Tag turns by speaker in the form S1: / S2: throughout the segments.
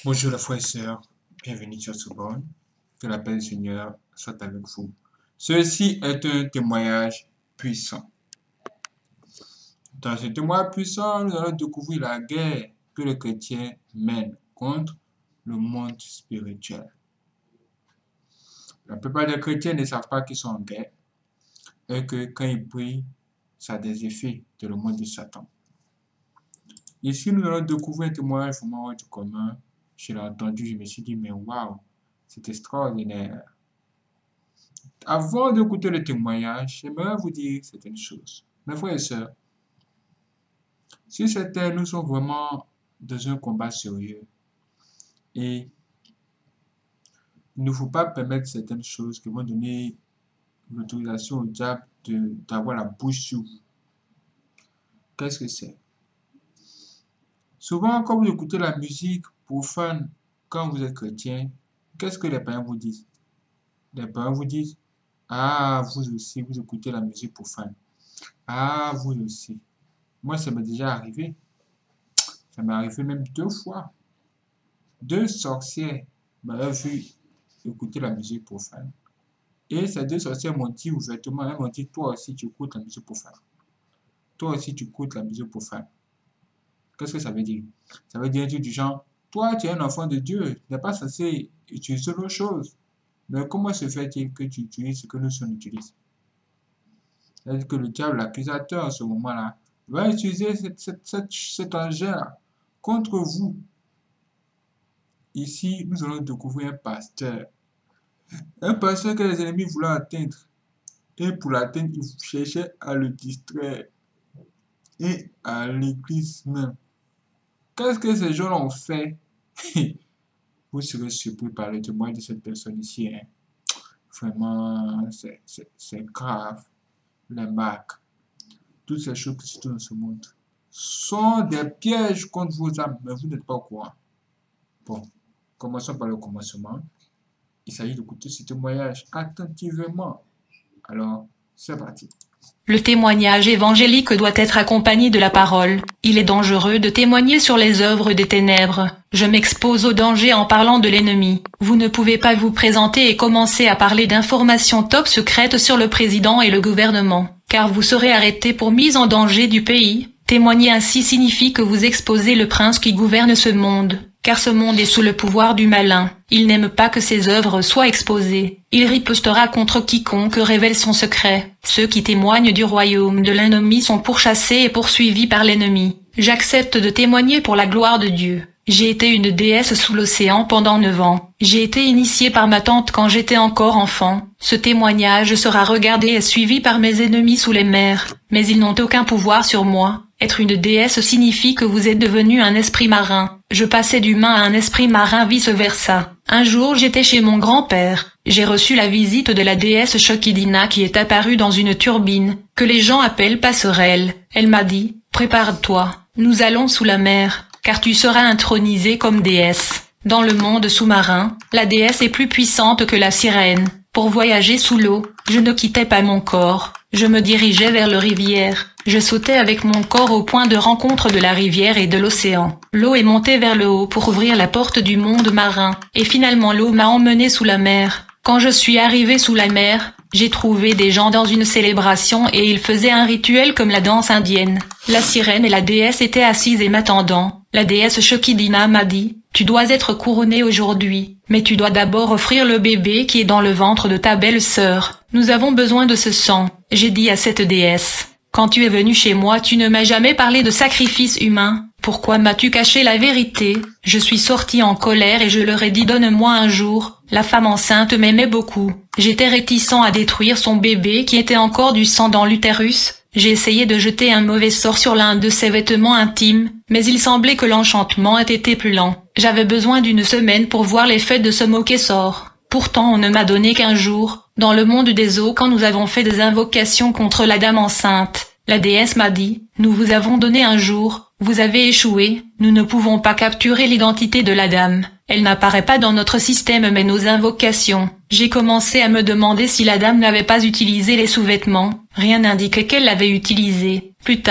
S1: Bonjour les frères et sœurs, bienvenue sur ce bon. Que la paix du Seigneur soit avec vous. Ceci est un témoignage puissant. Dans ce témoignage puissant, nous allons découvrir la guerre que les chrétiens mènent contre le monde spirituel. La plupart des chrétiens ne savent pas qu'ils sont en guerre et que quand ils prient, ça a des effets dans le monde de Satan. Ici, nous allons découvrir un témoignage vraiment hors du commun. Je l'ai entendu, je me suis dit, mais waouh, c'est extraordinaire. Avant d'écouter le témoignage, j'aimerais vous dire certaines choses. Mes frères et sœurs, si nous sommes vraiment dans un combat sérieux et il ne faut pas permettre certaines choses qui vont donner l'autorisation au diable d'avoir la bouche sur vous. Qu'est-ce que c'est? Souvent, quand vous écoutez la musique profane, quand vous êtes chrétien, qu'est-ce que les païens vous disent? Les païens vous disent, ah, vous aussi, vous écoutez la musique profane. Ah, vous aussi. Moi, ça m'est déjà arrivé. Ça m'est arrivé même 2 fois. 2 sorcières m'avaient vu écouter la musique profane. Et ces 2 sorcières m'ont dit ouvertement, elles m'ont dit, toi aussi, tu écoutes la musique profane. Toi aussi, tu écoutes la musique profane. Qu'est-ce que ça veut dire? Ça veut dire du genre, toi, tu es un enfant de Dieu, tu n'es pas censé utiliser l'autre chose. Mais comment se fait-il que tu utilises ce que nous sommes utilisés? C'est-à-dire que le diable, l'accusateur, à ce moment-là, va utiliser cet engin-là contre vous. Ici, nous allons découvrir un pasteur. Un pasteur que les ennemis voulaient atteindre. Et pour l'atteindre, ils cherchaient à le distraire. Et à l'église même. Qu'est-ce que ces gens ont fait? Vous serez surpris par le témoignage de cette personne ici. Hein. Vraiment, c'est grave. Les marques, toutes ces choses qui se trouvent dans ce monde, sont des pièges contre vos âmes, mais vous n'êtes pas au courant. Bon, commençons par le commencement. Il s'agit d'écouter ce témoignage attentivement. Alors, c'est parti.
S2: Le témoignage évangélique doit être accompagné de la parole. Il est dangereux de témoigner sur les œuvres des ténèbres. Je m'expose au danger en parlant de l'ennemi. Vous ne pouvez pas vous présenter et commencer à parler d'informations top secrètes sur le président et le gouvernement, car vous serez arrêté pour mise en danger du pays. Témoigner ainsi signifie que vous exposez le prince qui gouverne ce monde, car ce monde est sous le pouvoir du malin. Il n'aime pas que ses œuvres soient exposées. Il ripostera contre quiconque révèle son secret. Ceux qui témoignent du royaume de l'ennemi sont pourchassés et poursuivis par l'ennemi. J'accepte de témoigner pour la gloire de Dieu. J'ai été une déesse sous l'océan pendant 9 ans. J'ai été initiée par ma tante quand j'étais encore enfant. Ce témoignage sera regardé et suivi par mes ennemis sous les mers. Mais ils n'ont aucun pouvoir sur moi. Être une déesse signifie que vous êtes devenu un esprit marin. Je passais d'humain à un esprit marin vice-versa. Un jour, j'étais chez mon grand-père. J'ai reçu la visite de la déesse Shokidina qui est apparue dans une turbine, que les gens appellent passerelle. Elle m'a dit, « Prépare-toi, nous allons sous la mer, car tu seras intronisée comme déesse. » Dans le monde sous-marin, la déesse est plus puissante que la sirène. Pour voyager sous l'eau, je ne quittais pas mon corps. Je me dirigeais vers la rivière. Je sautais avec mon corps au point de rencontre de la rivière et de l'océan. L'eau est montée vers le haut pour ouvrir la porte du monde marin. Et finalement l'eau m'a emmené sous la mer. Quand je suis arrivé sous la mer, j'ai trouvé des gens dans une célébration et ils faisaient un rituel comme la danse indienne. La sirène et la déesse étaient assises et m'attendant. La déesse Shokidina m'a dit, « Tu dois être couronnée aujourd'hui, mais tu dois d'abord offrir le bébé qui est dans le ventre de ta belle-sœur. Nous avons besoin de ce sang. » J'ai dit à cette déesse, « Quand tu es venu chez moi, tu ne m'as jamais parlé de sacrifice humain. Pourquoi m'as-tu caché la vérité? » Je suis sortie en colère et je leur ai dit, « Donne-moi un jour. » La femme enceinte m'aimait beaucoup. J'étais réticent à détruire son bébé qui était encore du sang dans l'utérus. J'ai essayé de jeter un mauvais sort sur l'un de ses vêtements intimes, mais il semblait que l'enchantement ait été plus lent. J'avais besoin d'une semaine pour voir l'effet de ce mauvais sort. Pourtant on ne m'a donné qu'1 jour, dans le monde des eaux quand nous avons fait des invocations contre la dame enceinte. La déesse m'a dit, « Nous vous avons donné 1 jour, vous avez échoué, nous ne pouvons pas capturer l'identité de la dame. Elle n'apparaît pas dans notre système mais nos invocations. » J'ai commencé à me demander si la dame n'avait pas utilisé les sous-vêtements. Rien n'indiquait qu'elle l'avait utilisé. Plus tard,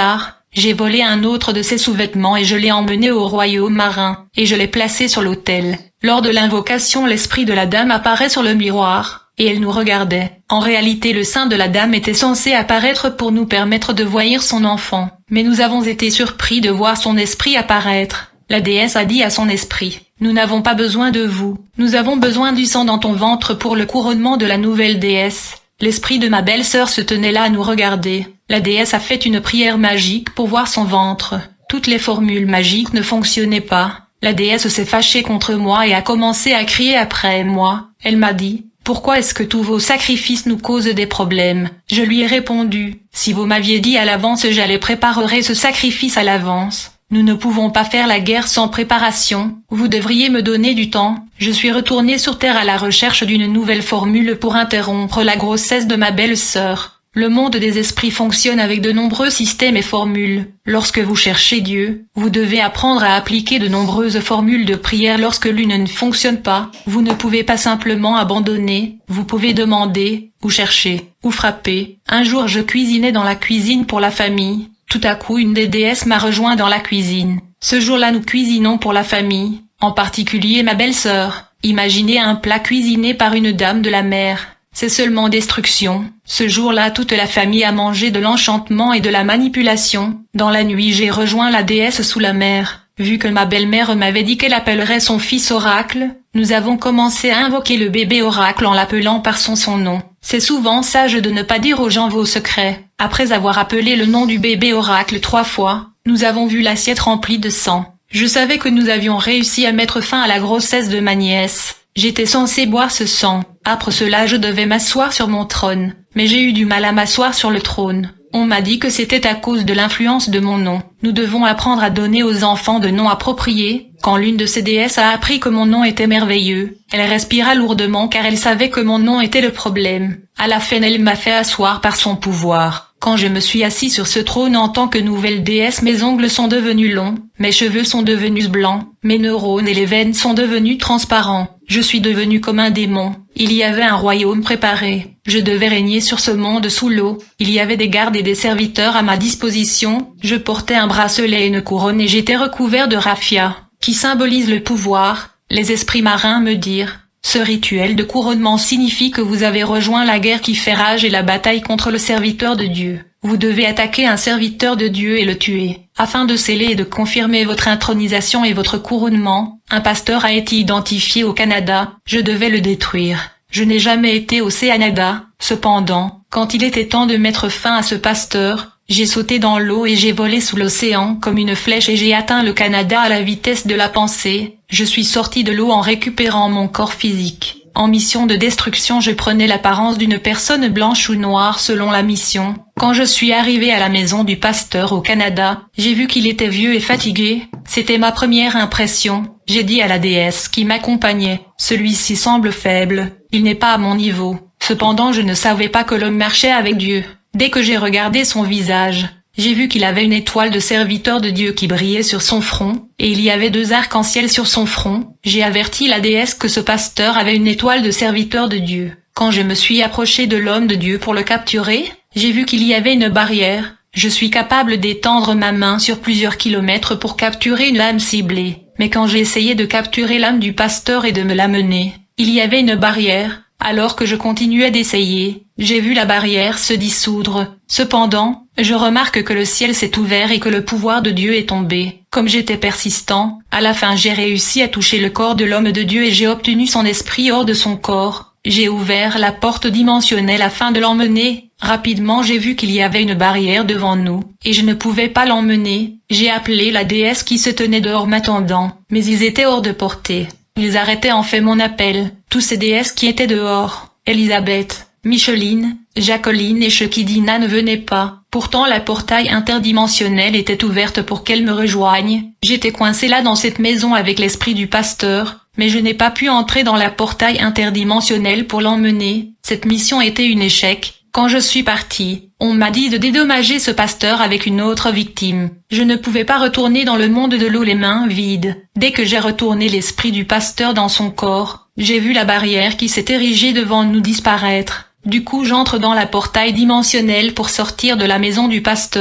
S2: J'ai volé un autre de ses sous-vêtements et je l'ai emmené au royaume marin, et je l'ai placé sur l'autel. Lors de l'invocation, l'esprit de la dame apparaît sur le miroir, et elle nous regardait. En réalité, le sein de la dame était censé apparaître pour nous permettre de voir son enfant. Mais nous avons été surpris de voir son esprit apparaître. La déesse a dit à son esprit, « Nous n'avons pas besoin de vous. Nous avons besoin du sang dans ton ventre pour le couronnement de la nouvelle déesse. » L'esprit de ma belle-sœur se tenait là à nous regarder. La déesse a fait une prière magique pour voir son ventre. Toutes les formules magiques ne fonctionnaient pas. La déesse s'est fâchée contre moi et a commencé à crier après moi. Elle m'a dit, « Pourquoi est-ce que tous vos sacrifices nous causent des problèmes ?» Je lui ai répondu, « Si vous m'aviez dit à l'avance, j'allais préparer ce sacrifice à l'avance. Nous ne pouvons pas faire la guerre sans préparation. Vous devriez me donner du temps. » Je suis retournée sur Terre à la recherche d'une nouvelle formule pour interrompre la grossesse de ma belle-sœur. Le monde des esprits fonctionne avec de nombreux systèmes et formules. Lorsque vous cherchez Dieu, vous devez apprendre à appliquer de nombreuses formules de prière lorsque l'une ne fonctionne pas. Vous ne pouvez pas simplement abandonner. Vous pouvez demander, ou chercher, ou frapper. Un jour je cuisinais dans la cuisine pour la famille. Tout à coup une des déesses m'a rejoint dans la cuisine. Ce jour-là nous cuisinons pour la famille, en particulier ma belle-sœur. Imaginez un plat cuisiné par une dame de la mer. C'est seulement destruction. Ce jour-là toute la famille a mangé de l'enchantement et de la manipulation. Dans la nuit j'ai rejoint la déesse sous la mer. Vu que ma belle-mère m'avait dit qu'elle appellerait son fils Oracle, nous avons commencé à invoquer le bébé Oracle en l'appelant par son nom. C'est souvent sage de ne pas dire aux gens vos secrets. Après avoir appelé le nom du bébé Oracle 3 fois, nous avons vu l'assiette remplie de sang. Je savais que nous avions réussi à mettre fin à la grossesse de ma nièce. J'étais censée boire ce sang. Après cela je devais m'asseoir sur mon trône. Mais j'ai eu du mal à m'asseoir sur le trône. On m'a dit que c'était à cause de l'influence de mon nom. Nous devons apprendre à donner aux enfants de noms appropriés. Quand l'une de ces déesses a appris que mon nom était merveilleux, elle respira lourdement car elle savait que mon nom était le problème. À la fin elle m'a fait asseoir par son pouvoir. Quand je me suis assis sur ce trône en tant que nouvelle déesse, mes ongles sont devenus longs, mes cheveux sont devenus blancs, mes neurones et les veines sont devenus transparents. Je suis devenu comme un démon. Il y avait un royaume préparé. Je devais régner sur ce monde sous l'eau. Il y avait des gardes et des serviteurs à ma disposition. Je portais un bracelet et une couronne et j'étais recouvert de raffia, qui symbolise le pouvoir. Les esprits marins me dirent, « Ce rituel de couronnement signifie que vous avez rejoint la guerre qui fait rage et la bataille contre le serviteur de Dieu. Vous devez attaquer un serviteur de Dieu et le tuer. Afin de sceller et de confirmer votre intronisation et votre couronnement, un pasteur a été identifié au Canada. Je devais le détruire. Je n'ai jamais été au Canada. Cependant, quand il était temps de mettre fin à ce pasteur, j'ai sauté dans l'eau et j'ai volé sous l'océan comme une flèche et j'ai atteint le Canada à la vitesse de la pensée. Je suis sorti de l'eau en récupérant mon corps physique. En mission de destruction, je prenais l'apparence d'une personne blanche ou noire selon la mission. Quand je suis arrivé à la maison du pasteur au Canada, j'ai vu qu'il était vieux et fatigué. C'était ma première impression. J'ai dit à la déesse qui m'accompagnait, « Celui-ci semble faible, il n'est pas à mon niveau. » Cependant, je ne savais pas que l'homme marchait avec Dieu. Dès que j'ai regardé son visage, j'ai vu qu'il avait une étoile de serviteur de Dieu qui brillait sur son front, et il y avait 2 arcs-en-ciel sur son front. J'ai averti la déesse que ce pasteur avait une étoile de serviteur de Dieu. Quand je me suis approché de l'homme de Dieu pour le capturer, j'ai vu qu'il y avait une barrière. Je suis capable d'étendre ma main sur plusieurs kilomètres pour capturer une âme ciblée. Mais quand j'ai essayé de capturer l'âme du pasteur et de me l'amener, il y avait une barrière. Alors que je continuais d'essayer, j'ai vu la barrière se dissoudre. Cependant, je remarque que le ciel s'est ouvert et que le pouvoir de Dieu est tombé. Comme j'étais persistant, à la fin j'ai réussi à toucher le corps de l'homme de Dieu et j'ai obtenu son esprit hors de son corps. J'ai ouvert la porte dimensionnelle afin de l'emmener. Rapidement j'ai vu qu'il y avait une barrière devant nous, et je ne pouvais pas l'emmener. J'ai appelé la déesse qui se tenait dehors m'attendant, mais ils étaient hors de portée. Ils arrêtaient en fait mon appel, tous ces déesses qui étaient dehors. Elisabeth, Micheline, Jacqueline et Shekidina ne venaient pas. Pourtant la portail interdimensionnelle était ouverte pour qu'elles me rejoignent. J'étais coincée là dans cette maison avec l'esprit du pasteur, mais je n'ai pas pu entrer dans la portail interdimensionnelle pour l'emmener. Cette mission était un échec. Quand je suis partie, on m'a dit de dédommager ce pasteur avec une autre victime. Je ne pouvais pas retourner dans le monde de l'eau les mains vides. Dès que j'ai retourné l'esprit du pasteur dans son corps, j'ai vu la barrière qui s'est érigée devant nous disparaître. Du coup j'entre dans la portail dimensionnelle pour sortir de la maison du pasteur.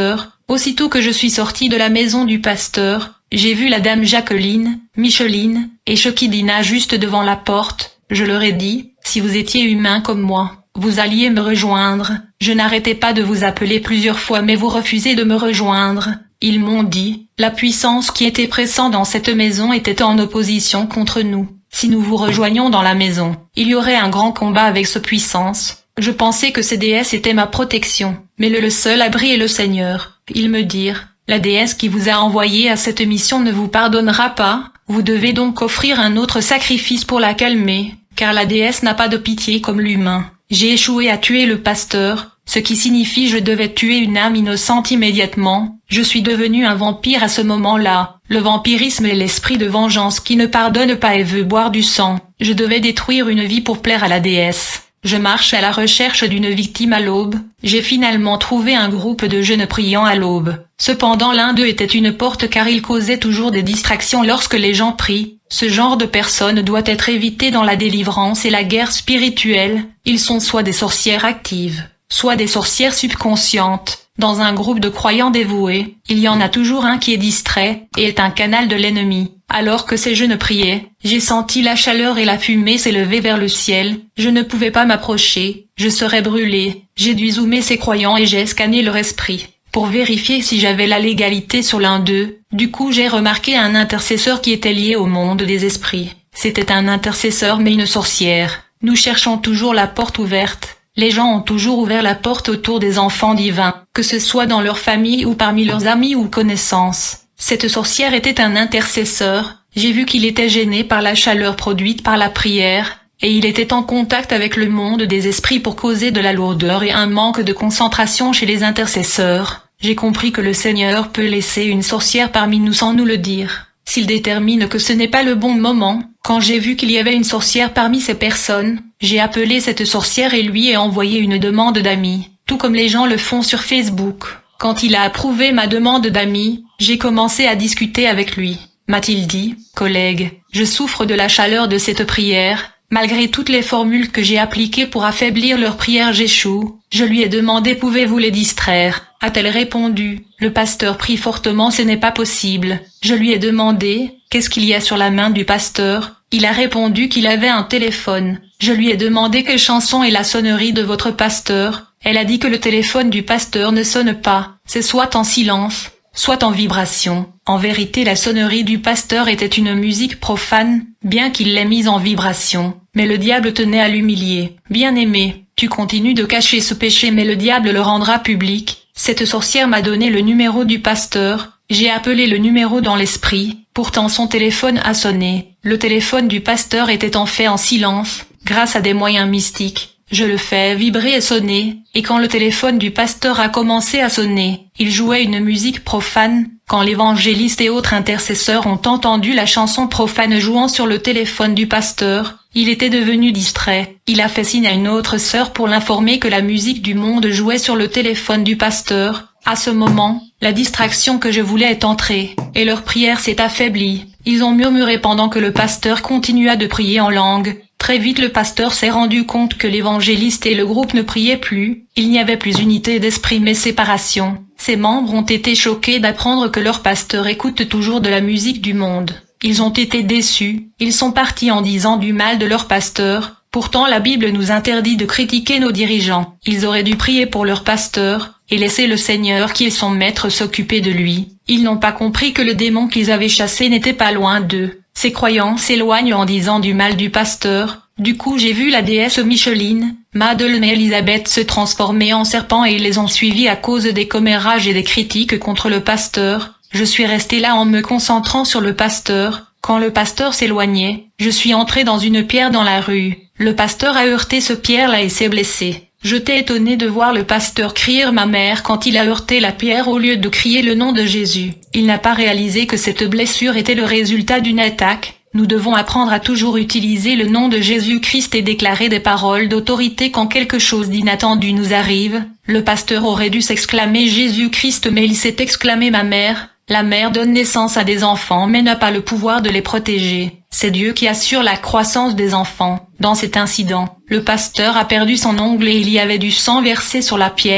S2: Aussitôt que je suis sortie de la maison du pasteur, j'ai vu la dame Jacqueline, Micheline et Chokidina juste devant la porte. Je leur ai dit, si vous étiez humain comme moi, vous alliez me rejoindre. Je n'arrêtais pas de vous appeler plusieurs fois mais vous refusez de me rejoindre. Ils m'ont dit, la puissance qui était pressante dans cette maison était en opposition contre nous. Si nous vous rejoignions dans la maison, il y aurait un grand combat avec cette puissance. Je pensais que ces déesses étaient ma protection, mais le seul abri est le Seigneur. Ils me dirent, la déesse qui vous a envoyé à cette mission ne vous pardonnera pas, vous devez donc offrir un autre sacrifice pour la calmer, car la déesse n'a pas de pitié comme l'humain. J'ai échoué à tuer le pasteur, ce qui signifie je devais tuer une âme innocente immédiatement. Je suis devenu un vampire à ce moment-là. Le vampirisme est l'esprit de vengeance qui ne pardonne pas et veut boire du sang. Je devais détruire une vie pour plaire à la déesse. Je marche à la recherche d'une victime à l'aube. J'ai finalement trouvé un groupe de jeunes priants à l'aube. Cependant l'un d'eux était une porte car il causait toujours des distractions lorsque les gens prient. Ce genre de personne doit être évité dans la délivrance et la guerre spirituelle. Ils sont soit des sorcières actives, soit des sorcières subconscientes. Dans un groupe de croyants dévoués, il y en a toujours un qui est distrait et est un canal de l'ennemi. Alors que ces jeunes priaient, j'ai senti la chaleur et la fumée s'élever vers le ciel. Je ne pouvais pas m'approcher, je serais brûlé. J'ai dû zoomer ces croyants et j'ai scanné leur esprit pour vérifier si j'avais la légalité sur l'un d'eux. Du coup j'ai remarqué un intercesseur qui était lié au monde des esprits. C'était un intercesseur mais une sorcière. Nous cherchons toujours la porte ouverte. Les gens ont toujours ouvert la porte autour des enfants divins, que ce soit dans leur famille ou parmi leurs amis ou connaissances. Cette sorcière était un intercesseur. J'ai vu qu'il était gêné par la chaleur produite par la prière, et il était en contact avec le monde des esprits pour causer de la lourdeur et un manque de concentration chez les intercesseurs. J'ai compris que le Seigneur peut laisser une sorcière parmi nous sans nous le dire, s'il détermine que ce n'est pas le bon moment. Quand j'ai vu qu'il y avait une sorcière parmi ces personnes, j'ai appelé cette sorcière et lui ai envoyé une demande d'amis, tout comme les gens le font sur Facebook. Quand il a approuvé ma demande d'amis, j'ai commencé à discuter avec lui. M'a-t-il dit, collègue, je souffre de la chaleur de cette prière. Malgré toutes les formules que j'ai appliquées pour affaiblir leur prière, j'échoue. Je lui ai demandé pouvez-vous les distraire? A-t-elle répondu, le pasteur prie fortement, ce n'est pas possible. Je lui ai demandé, qu'est-ce qu'il y a sur la main du pasteur? Il a répondu qu'il avait un téléphone. Je lui ai demandé quelle chanson est la sonnerie de votre pasteur. Elle a dit que le téléphone du pasteur ne sonne pas, c'est soit en silence, soit en vibration. En vérité, la sonnerie du pasteur était une musique profane, bien qu'il l'ait mise en vibration. Mais le diable tenait à l'humilier. Bien-aimé, tu continues de cacher ce péché mais le diable le rendra public. Cette sorcière m'a donné le numéro du pasteur. J'ai appelé le numéro dans l'esprit. Pourtant son téléphone a sonné. Le téléphone du pasteur était en fait en silence, grâce à des moyens mystiques. Je le fais vibrer et sonner, et quand le téléphone du pasteur a commencé à sonner, il jouait une musique profane. Quand l'évangéliste et autres intercesseurs ont entendu la chanson profane jouant sur le téléphone du pasteur, il était devenu distrait. Il a fait signe à une autre sœur pour l'informer que la musique du monde jouait sur le téléphone du pasteur. À ce moment, la distraction que je voulais est entrée, et leur prière s'est affaiblie. Ils ont murmuré pendant que le pasteur continua de prier en langue. Très vite le pasteur s'est rendu compte que l'évangéliste et le groupe ne priaient plus. Il n'y avait plus unité d'esprit mais séparation. Ses membres ont été choqués d'apprendre que leur pasteur écoute toujours de la musique du monde. Ils ont été déçus. Ils sont partis en disant du mal de leur pasteur. Pourtant la Bible nous interdit de critiquer nos dirigeants. Ils auraient dû prier pour leur pasteur et laisser le Seigneur qui est son maître s'occuper de lui. Ils n'ont pas compris que le démon qu'ils avaient chassé n'était pas loin d'eux. Ces croyants s'éloignent en disant du mal du pasteur. Du coup j'ai vu la déesse Micheline, Madeleine et Elisabeth se transformer en serpents et ils les ont suivis à cause des commérages et des critiques contre le pasteur. Je suis resté là en me concentrant sur le pasteur. Quand le pasteur s'éloignait, je suis entré dans une pierre dans la rue. Le pasteur a heurté ce pierre-là et s'est blessé. J'étais étonné de voir le pasteur crier ma mère quand il a heurté la pierre au lieu de crier le nom de Jésus. Il n'a pas réalisé que cette blessure était le résultat d'une attaque. Nous devons apprendre à toujours utiliser le nom de Jésus-Christ et déclarer des paroles d'autorité quand quelque chose d'inattendu nous arrive. Le pasteur aurait dû s'exclamer Jésus-Christ mais il s'est exclamé ma mère. La mère donne naissance à des enfants mais n'a pas le pouvoir de les protéger. C'est Dieu qui assure la croissance des enfants. Dans cet incident, le pasteur a perdu son ongle et il y avait du sang versé sur la pierre.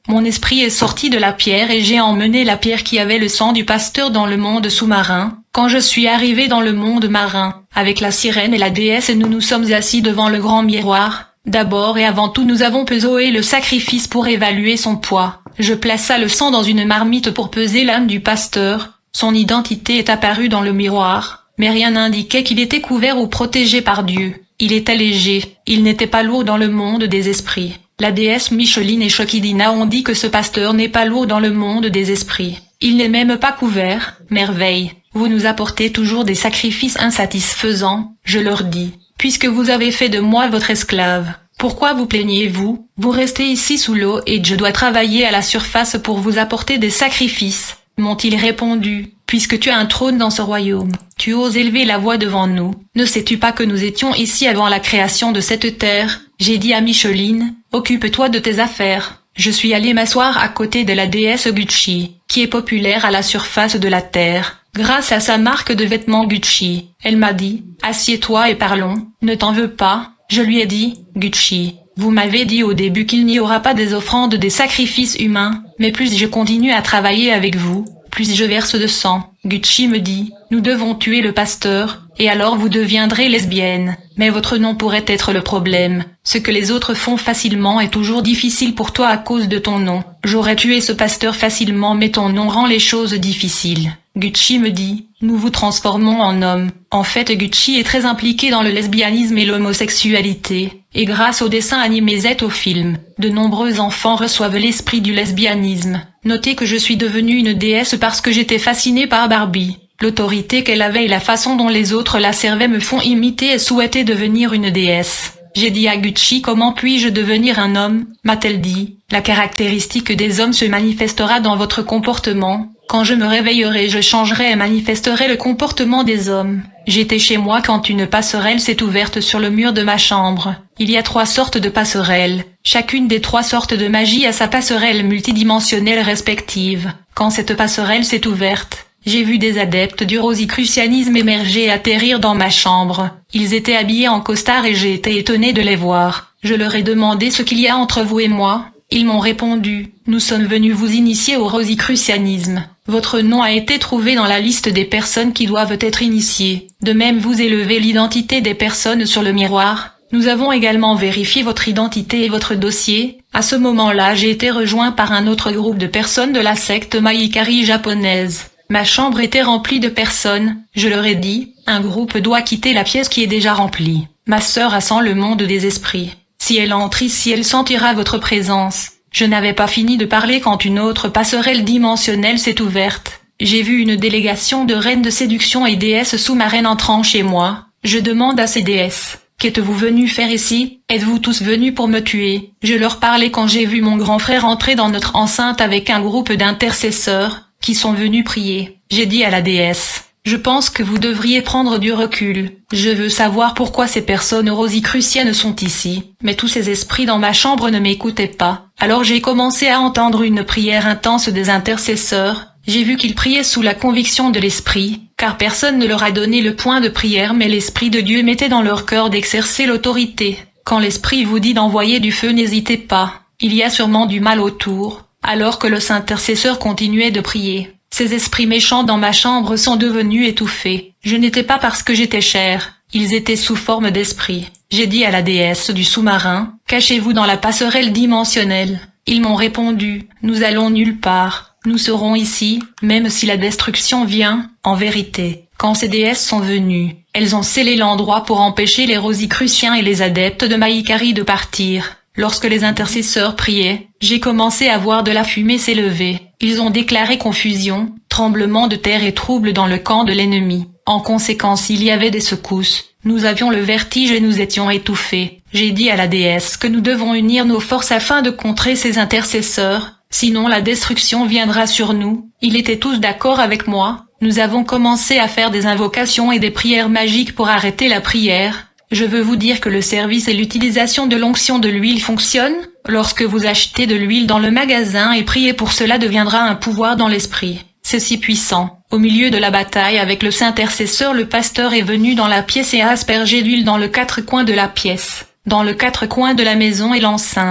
S2: Mon esprit est sorti de la pierre et j'ai emmené la pierre qui avait le sang du pasteur dans le monde sous-marin. Quand je suis arrivé dans le monde marin, avec la sirène et la déesse, nous nous sommes assis devant le grand miroir. D'abord et avant tout nous avons pesé le sacrifice pour évaluer son poids. Je plaça le sang dans une marmite pour peser l'âme du pasteur. Son identité est apparue dans le miroir, mais rien n'indiquait qu'il était couvert ou protégé par Dieu. Il était léger, il n'était pas lourd dans le monde des esprits. La déesse Micheline et Chokidina ont dit que ce pasteur n'est pas lourd dans le monde des esprits. Il n'est même pas couvert. Merveille, vous nous apportez toujours des sacrifices insatisfaisants, je leur dis. Puisque vous avez fait de moi votre esclave, pourquoi vous plaignez-vous? Vous restez ici sous l'eau et je dois travailler à la surface pour vous apporter des sacrifices, m'ont-ils répondu. Puisque tu as un trône dans ce royaume, tu oses élever la voix devant nous. Ne sais-tu pas que nous étions ici avant la création de cette terre? J'ai dit à Micheline, occupe-toi de tes affaires. Je suis allé m'asseoir à côté de la déesse Gucci, qui est populaire à la surface de la terre. Grâce à sa marque de vêtements Gucci, elle m'a dit, assieds-toi et parlons, ne t'en veux pas. Je lui ai dit, Gucci, vous m'avez dit au début qu'il n'y aura pas des offrandes, des sacrifices humains, mais plus je continue à travailler avec vous, plus je verse de sang. Gucci me dit, nous devons tuer le pasteur, et alors vous deviendrez lesbienne. Mais votre nom pourrait être le problème. Ce que les autres font facilement est toujours difficile pour toi à cause de ton nom. J'aurais tué ce pasteur facilement mais ton nom rend les choses difficiles. Gucci me dit, nous vous transformons en homme. En fait, Gucci est très impliqué dans le lesbianisme et l'homosexualité. Et grâce aux dessins animés et aux films, de nombreux enfants reçoivent l'esprit du lesbianisme. Notez que je suis devenue une déesse parce que j'étais fascinée par Barbie. L'autorité qu'elle avait et la façon dont les autres la servaient me font imiter et souhaiter devenir une déesse. J'ai dit à Gucci, comment puis-je devenir un homme? M'a-t-elle dit, la caractéristique des hommes se manifestera dans votre comportement. Quand je me réveillerai, je changerai et manifesterai le comportement des hommes. J'étais chez moi quand une passerelle s'est ouverte sur le mur de ma chambre. Il y a 3 sortes de passerelles. Chacune des 3 sortes de magie a sa passerelle multidimensionnelle respective. Quand cette passerelle s'est ouverte, j'ai vu des adeptes du rosicrucianisme émerger et atterrir dans ma chambre. Ils étaient habillés en costard et j'ai été étonnée de les voir. Je leur ai demandé ce qu'il y a entre vous et moi. Ils m'ont répondu, nous sommes venus vous initier au rosicrucianisme. Votre nom a été trouvé dans la liste des personnes qui doivent être initiées. De même vous élevez l'identité des personnes sur le miroir. Nous avons également vérifié votre identité et votre dossier. À ce moment-là, j'ai été rejoint par un autre groupe de personnes de la secte Mahikari japonaise. Ma chambre était remplie de personnes. Je leur ai dit, un groupe doit quitter la pièce qui est déjà remplie. Ma sœur a sent le monde des esprits. Si elle entre ici, elle sentira votre présence. Je n'avais pas fini de parler quand une autre passerelle dimensionnelle s'est ouverte. J'ai vu une délégation de reines de séduction et déesses sous-marines entrant chez moi. Je demande à ces déesses, qu'êtes-vous venus faire ici? Êtes-vous tous venus pour me tuer? Je leur parlais quand j'ai vu mon grand frère entrer dans notre enceinte avec un groupe d'intercesseurs, qui sont venus prier. J'ai dit à la déesse, je pense que vous devriez prendre du recul. Je veux savoir pourquoi ces personnes rosicruciennes sont ici. Mais tous ces esprits dans ma chambre ne m'écoutaient pas. Alors j'ai commencé à entendre une prière intense des intercesseurs. J'ai vu qu'ils priaient sous la conviction de l'esprit, car personne ne leur a donné le point de prière mais l'esprit de Dieu mettait dans leur cœur d'exercer l'autorité. Quand l'esprit vous dit d'envoyer du feu, n'hésitez pas. Il y a sûrement du mal autour. Alors que les intercesseurs continuaient de prier, ces esprits méchants dans ma chambre sont devenus étouffés. Je n'étais pas parce que j'étais chair, ils étaient sous forme d'esprit. J'ai dit à la déesse du sous-marin, cachez-vous dans la passerelle dimensionnelle. Ils m'ont répondu, nous allons nulle part, nous serons ici, même si la destruction vient. En vérité, quand ces déesses sont venues, elles ont scellé l'endroit pour empêcher les rosicruciens et les adeptes de Mahikari de partir. Lorsque les intercesseurs priaient, j'ai commencé à voir de la fumée s'élever. Ils ont déclaré confusion, tremblement de terre et trouble dans le camp de l'ennemi. En conséquence, il y avait des secousses. Nous avions le vertige et nous étions étouffés. J'ai dit à la déesse que nous devons unir nos forces afin de contrer ces intercesseurs, sinon la destruction viendra sur nous. Ils étaient tous d'accord avec moi. Nous avons commencé à faire des invocations et des prières magiques pour arrêter la prière. Je veux vous dire que le service et l'utilisation de l'onction de l'huile fonctionnent. Lorsque vous achetez de l'huile dans le magasin et priez pour cela deviendra un pouvoir dans l'esprit. C'est si puissant. Au milieu de la bataille avec le Saint-Intercesseur, le pasteur est venu dans la pièce et a aspergé d'huile dans les 4 coins de la pièce, dans les 4 coins de la maison et l'enceinte.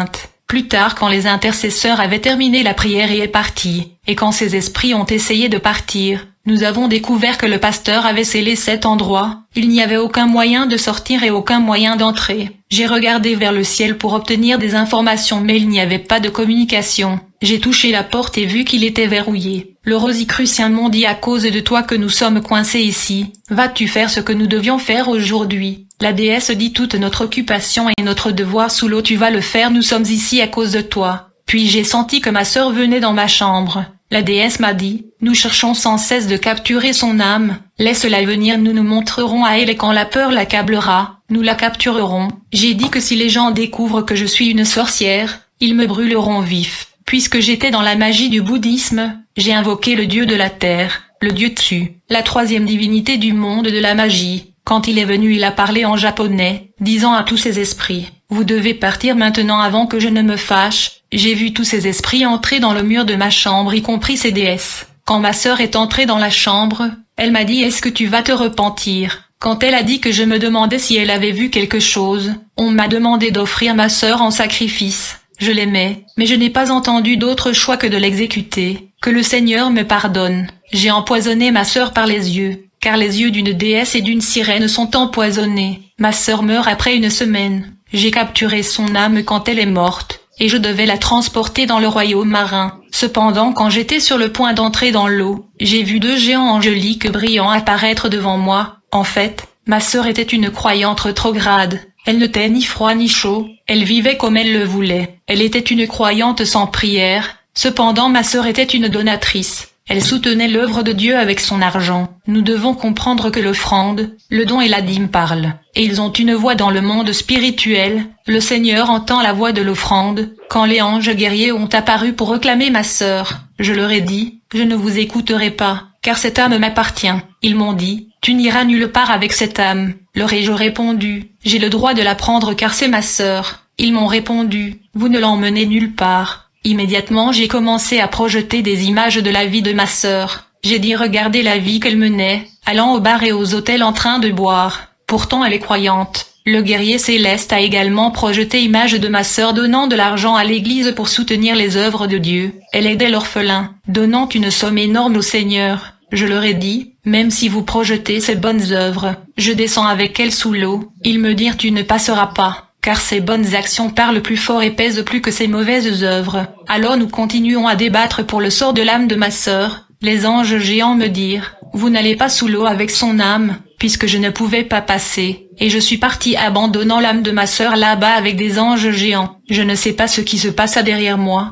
S2: Plus tard, quand les intercesseurs avaient terminé la prière et est parti, et quand ces esprits ont essayé de partir, nous avons découvert que le pasteur avait scellé cet endroit. Il n'y avait aucun moyen de sortir et aucun moyen d'entrer. J'ai regardé vers le ciel pour obtenir des informations, mais il n'y avait pas de communication. J'ai touché la porte et vu qu'il était verrouillé. Le Rosicrucien m'ont dit: à cause de toi que nous sommes coincés ici. Vas-tu faire ce que nous devions faire aujourd'hui? La déesse dit: toute notre occupation et notre devoir sous l'eau, tu vas le faire, nous sommes ici à cause de toi. Puis j'ai senti que ma sœur venait dans ma chambre. La déesse m'a dit: nous cherchons sans cesse de capturer son âme. Laisse-la venir, nous nous montrerons à elle et quand la peur l'accablera, nous la capturerons. J'ai dit que si les gens découvrent que je suis une sorcière, ils me brûleront vif. Puisque j'étais dans la magie du bouddhisme, j'ai invoqué le dieu de la terre, le dieu Tsu, la troisième divinité du monde de la magie. Quand il est venu, il a parlé en japonais, disant à tous ces esprits: vous devez partir maintenant avant que je ne me fâche. J'ai vu tous ces esprits entrer dans le mur de ma chambre, y compris ces déesses. Quand ma sœur est entrée dans la chambre, elle m'a dit: est-ce que tu vas te repentir? Quand elle a dit que je me demandais si elle avait vu quelque chose, on m'a demandé d'offrir ma sœur en sacrifice. Je l'aimais, mais je n'ai pas entendu d'autre choix que de l'exécuter. Que le Seigneur me pardonne. J'ai empoisonné ma sœur par les yeux, car les yeux d'une déesse et d'une sirène sont empoisonnés. Ma sœur meurt après une semaine. J'ai capturé son âme quand elle est morte, et je devais la transporter dans le royaume marin. Cependant, quand j'étais sur le point d'entrer dans l'eau, j'ai vu deux géants angéliques brillants apparaître devant moi. En fait, ma sœur était une croyante rétrograde. Elle n'était ni froid ni chaud, elle vivait comme elle le voulait. Elle était une croyante sans prière. Cependant, ma sœur était une donatrice. Elle soutenait l'œuvre de Dieu avec son argent. Nous devons comprendre que l'offrande, le don et la dîme parlent. Et ils ont une voix dans le monde spirituel. Le Seigneur entend la voix de l'offrande. Quand les anges guerriers ont apparu pour réclamer ma sœur, je leur ai dit: je ne vous écouterai pas, car cette âme m'appartient. Ils m'ont dit: tu n'iras nulle part avec cette âme. Leur ai-je répondu: j'ai le droit de la prendre car c'est ma sœur. Ils m'ont répondu: vous ne l'emmenez nulle part. Immédiatement j'ai commencé à projeter des images de la vie de ma sœur. J'ai dit: regardez la vie qu'elle menait, allant aux bars et aux hôtels en train de boire. Pourtant elle est croyante. Le guerrier céleste a également projeté image de ma sœur donnant de l'argent à l'église pour soutenir les œuvres de Dieu. Elle aidait l'orphelin, donnant une somme énorme au Seigneur. Je leur ai dit: même si vous projetez ces bonnes œuvres, je descends avec elle sous l'eau. Ils me dirent: tu ne passeras pas. Car ces bonnes actions parlent plus fort et pèsent plus que ces mauvaises œuvres. Alors nous continuons à débattre pour le sort de l'âme de ma sœur. Les anges géants me dirent: vous n'allez pas sous l'eau avec son âme, puisque je ne pouvais pas passer. Et je suis parti abandonnant l'âme de ma sœur là-bas avec des anges géants. Je ne sais pas ce qui se passa derrière moi.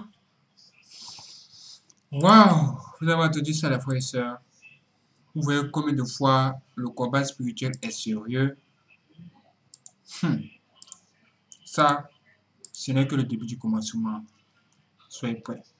S1: Waouh! Vous avez entendu ça, les frères et sœurs? Vous voyez combien de fois le combat spirituel est sérieux? Hmm. Ça, ce n'est que le début du commencement. Soyez prêts.